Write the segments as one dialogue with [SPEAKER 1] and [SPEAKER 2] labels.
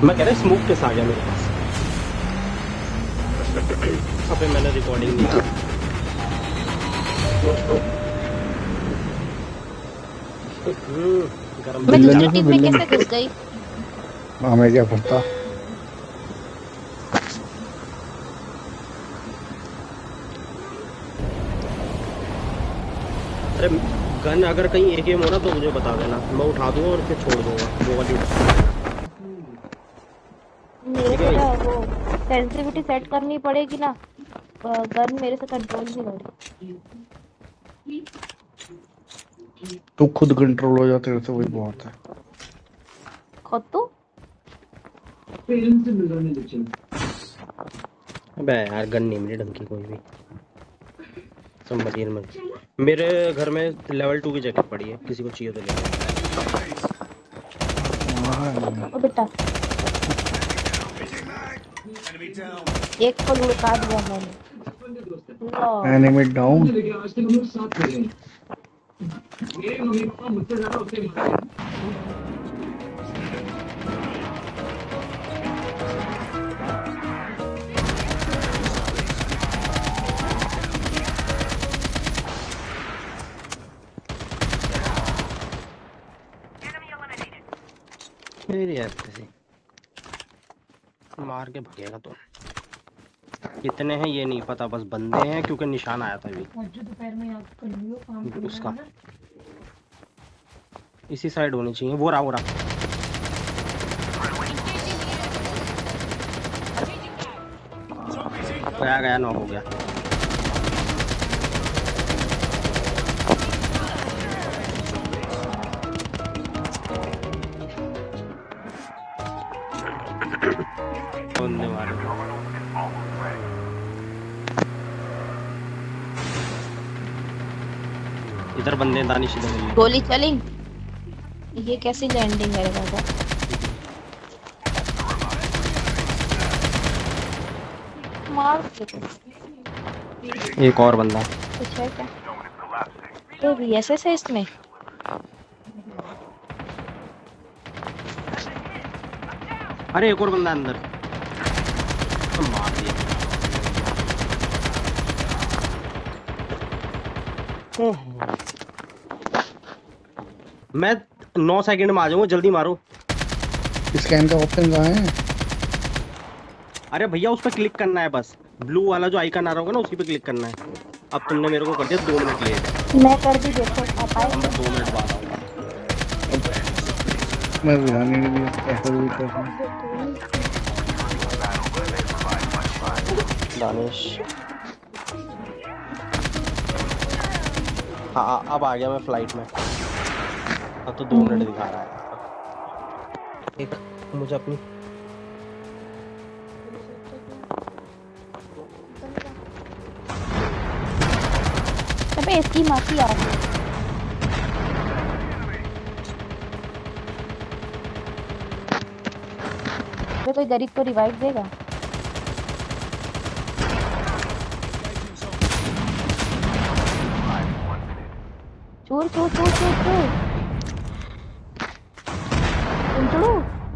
[SPEAKER 1] मैं कह रहा स्मोक किस आ गया मेरे पास। अबे मैंने रिकॉर्डिंग नहीं की। गरम
[SPEAKER 2] मैं
[SPEAKER 1] बिल्ले
[SPEAKER 2] दूसरी
[SPEAKER 1] में
[SPEAKER 2] टीम में कैसे घुस गई?
[SPEAKER 3] हमें क्या पता।
[SPEAKER 1] अरे गन अगर कहीं एक गेम हो ना तो मुझे बता देना, मैं उठा दूंगा और फिर छोड़ दूंगा वो वाली उठा
[SPEAKER 2] मेरे को ना वो सेंसिटिविटी सेट करनी पड़ेगी ना, गन मेरे से कंट्रोल नहीं हो रही।
[SPEAKER 3] तू खुद कंट्रोल हो जाते तो वही बहुत है।
[SPEAKER 2] खुद तो
[SPEAKER 1] अबे यार गन नहीं मिली ढंग की कोई भी। सब मशीन में मेरे घर में लेवल 2 की जैकेट पड़ी है, किसी को चाहिए तो ले
[SPEAKER 2] ओ बेटा, एक को लुढ़का दिया मैंने।
[SPEAKER 3] Enemy down.
[SPEAKER 1] फिर यार किसी मार के भगेगा तो। कितने हैं ये नहीं पता, बस बंदे हैं क्योंकि निशान आया था अभी उसका। इसी साइड होनी चाहिए। वो रहा गया नॉक हो गया। बंदे मारे इधर, बंदे दानिश इधर।
[SPEAKER 2] गोली चली। ये कैसी लैंडिंग है दादा? मार
[SPEAKER 1] एक और बंदा
[SPEAKER 2] कुछ है क्या? ये वीएसएस है इसमें।
[SPEAKER 1] अरे एक और बंदा अंदर मार दिया। मैं 9 सेकंड में आ जाऊंगा, जल्दी मारो।
[SPEAKER 3] स्कैन का ऑप्शन कहाँ है?
[SPEAKER 1] अरे भैया उस पर क्लिक करना है, बस ब्लू वाला जो आइकन आ रहा होगा ना उसी पे क्लिक करना है। अब तुमने मेरे को कर दिया 2 मिनट लेट।
[SPEAKER 2] मैं कर भी देखो आप आए।
[SPEAKER 1] मैं 2 मिनट बाद आऊंगा।
[SPEAKER 3] मैं ध्यान ही नहीं दिया कैसे भी करना।
[SPEAKER 1] दानिश हाँ अब आ गया मैं फ्लाइट में। अब तो 2 मिनट दिखा रहा है। एक मुझे अपनी
[SPEAKER 2] अबे इसकी मासी आ गई। कोई गरीब को रिवाइव देगा? चोर चोर चोर चोर चोर चोर।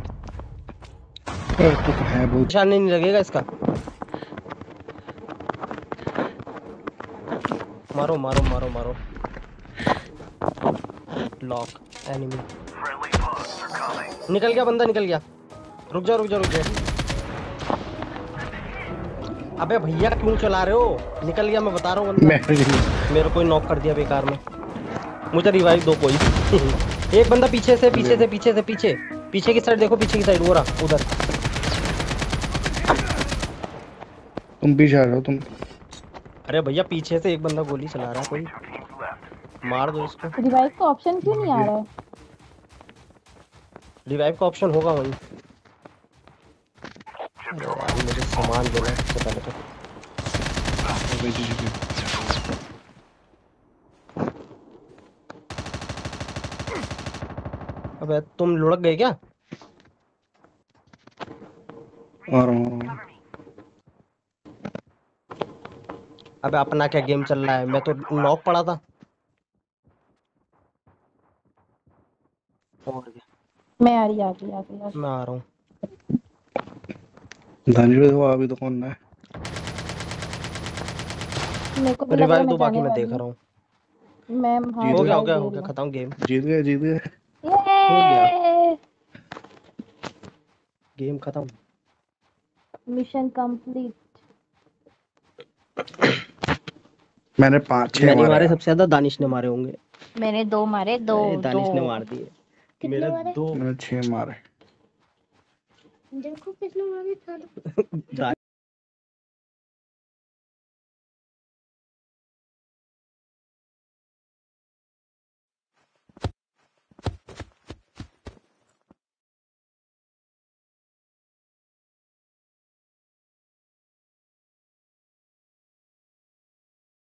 [SPEAKER 3] तो है बहुत।
[SPEAKER 1] निशान नहीं लगेगा इसका। मारो मारो मारो मारो। लॉक एनिमी निकल गया, बंदा निकल गया। रुक जा रुक जा रुक जा। अबे भैया क्यों चला रहे हो? निकल गया मैं बता रहा हूँ बंदा। मेरे को नॉक कर दिया बेकार में। मुझे रिवाइव दो कोई। एक बंदा पीछे से पीछे की साइड देखो, पीछे की साइड वो रहा उधर।
[SPEAKER 3] तुम पीछे आ जाओ तुम।
[SPEAKER 1] अरे भैया पीछे से एक बंदा गोली चला रहा है, कोई मार दो इसको।
[SPEAKER 2] रिवाइव का ऑप्शन क्यों नहीं आ रहा है?
[SPEAKER 1] रिवाइव का ऑप्शन होगा वहीं। अरे यार मुझे सामान देना सबसे पहले तो। अबे तुम लुढ़क गए क्या?
[SPEAKER 3] आ रहा हूँ।
[SPEAKER 1] अबे अपना क्या गेम चल रहा है? मैं तो नॉक पड़ा था। और क्या?
[SPEAKER 2] मैं आ रही
[SPEAKER 1] मैं आ रहा हूँ।
[SPEAKER 3] दानिश को अभी तो कौन है?
[SPEAKER 2] मेरे को भी लग रहा है
[SPEAKER 1] रिवाइव
[SPEAKER 2] मैं
[SPEAKER 1] दो, बाकी
[SPEAKER 2] जाने
[SPEAKER 1] मैं
[SPEAKER 2] वाली
[SPEAKER 1] देख
[SPEAKER 2] हूँ।
[SPEAKER 1] रहा हूँ।
[SPEAKER 2] मैं हाँ
[SPEAKER 3] जीत
[SPEAKER 1] हो
[SPEAKER 2] रिवाइव
[SPEAKER 1] गया
[SPEAKER 2] दे
[SPEAKER 1] हो
[SPEAKER 2] रही
[SPEAKER 1] गया,
[SPEAKER 2] हूँ।
[SPEAKER 1] खत्म गेम।
[SPEAKER 3] जीत गए।
[SPEAKER 1] हो गया,
[SPEAKER 2] ये
[SPEAKER 1] गेम खत्म।
[SPEAKER 2] Mission complete.
[SPEAKER 3] मैंने 5-6
[SPEAKER 1] मैंने
[SPEAKER 3] मारे
[SPEAKER 1] मारे
[SPEAKER 3] यार।
[SPEAKER 1] सबसे ज्यादा, दानिश ने मारे होंगे।
[SPEAKER 2] मैंने 2 मारे, 2 2
[SPEAKER 1] दानिश ने मार दिए।
[SPEAKER 2] कितने
[SPEAKER 1] मेरे
[SPEAKER 2] मारे?
[SPEAKER 1] दो।
[SPEAKER 3] मैंने 6 मारे।
[SPEAKER 2] देखो कितने मारे।